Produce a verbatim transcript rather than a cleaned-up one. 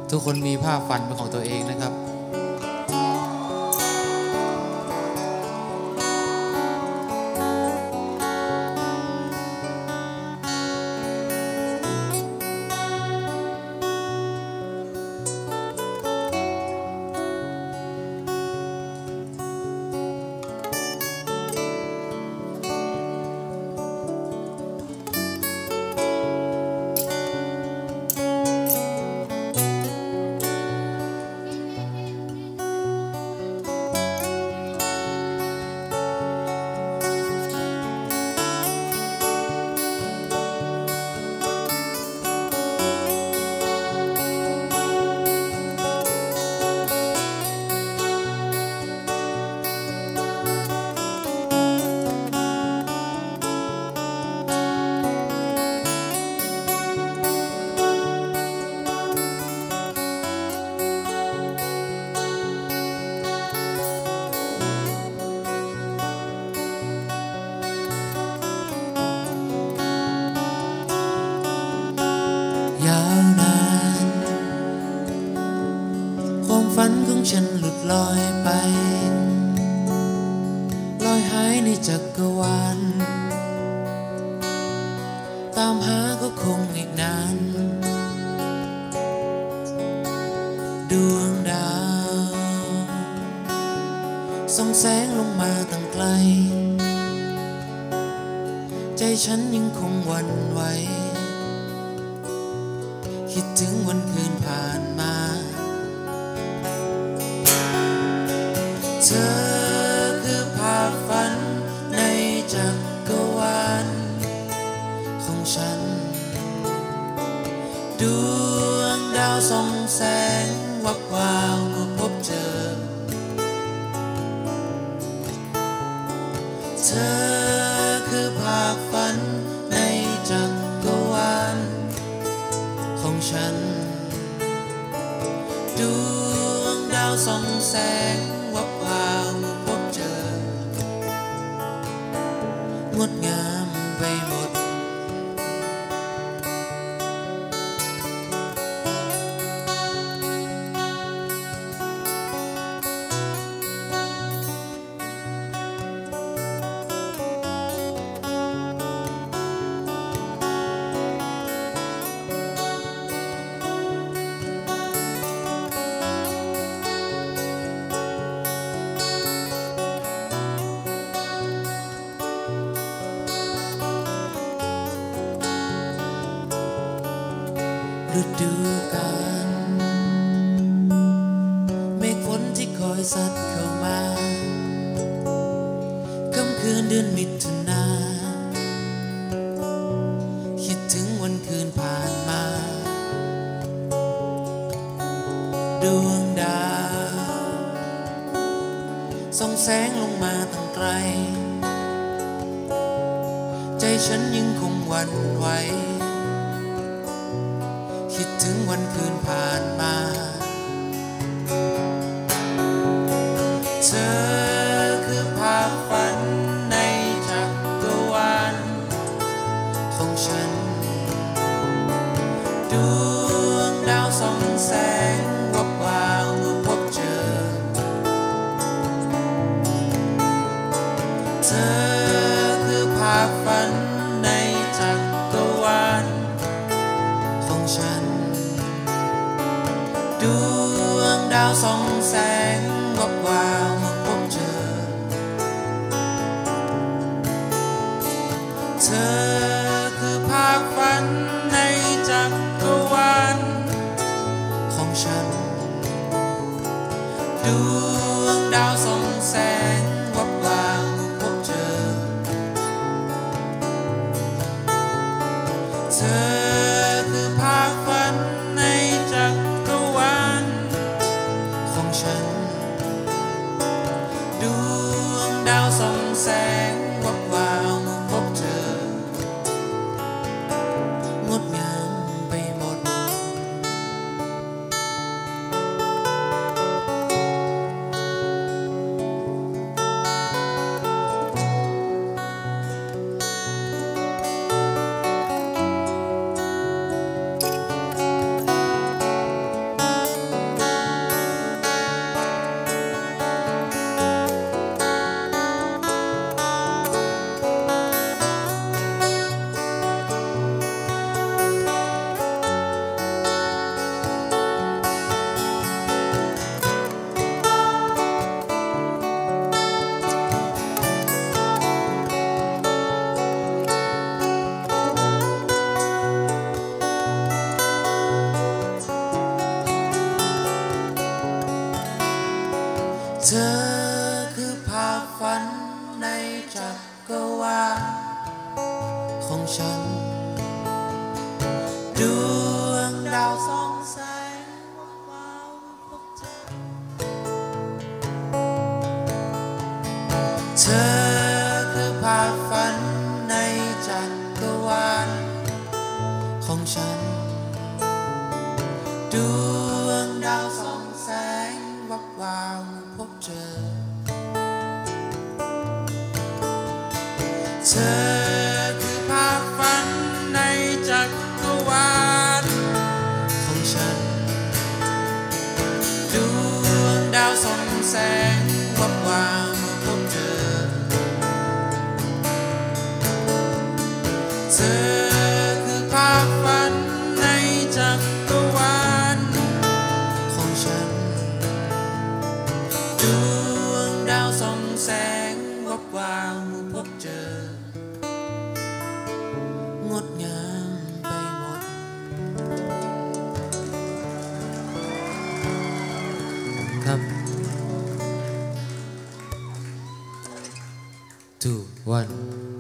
ทุกคนมีภาพฝันเป็นของตัวเองนะครับยาวนานความฝันของฉันหลุดลอยไปลอยหายในจักรวาลตามหาก็คงอีกนานดวงดาวส่องแสงลงมาตั้งไกลใจฉันยังคงหวั่นไหวคิดถึงวันคืนผ่านมาเธอคือภาพฝันในจักรวาลของฉันดวงดาวส่องแสงวับวาวเมื่อพบเจอเธอคือภาพฝันในจักรวาลของฉันดวงดาวส่องแสงวับวาวเมื่อพบเจองดงามไปหมดฤดูกาลเมฆฝนที่คอยซัดเข้ามาค่ำคืนเดือนมิถุนาคิดถึงวันคืนผ่านมาดวงดาวส่องแสงลงมาตั้งไกลใจฉันยังคงหวั่นไหวคิดถึงวันคืนผ่านมาเธอคือภาพฝันในจักรวาลของฉันดวงดาวส่องแสงวับวาวเมื่อพบเจอเธอคือภาพฝันในจักรวาลของฉันดวงดาวส่องแสงวับวาวเมื่อพบเจอเธอคือภาพฝันในจักรวาลของฉันดวงดาวส่องแสงวับวาวเมื่อพบเจอเธอคือภาพฝันในจักรวาลของฉันเธอคือภาพฝันในจักรวาลของฉันดวงดาวส่องแสงว้าวพบเธอเธอคือภาพฝันในจักรวาลของฉันดวงดาวส่องแสงวับวาวพบเจอเธอคือภาพฝันในจักรวาลของฉันดวงดาวส่องแสงวับวาวพบเจอเธอคือภาพฝันในจักรวาลของฉันดวงดาวส่องแสงวับวาวพบเจองดงามไปหมดครับ two one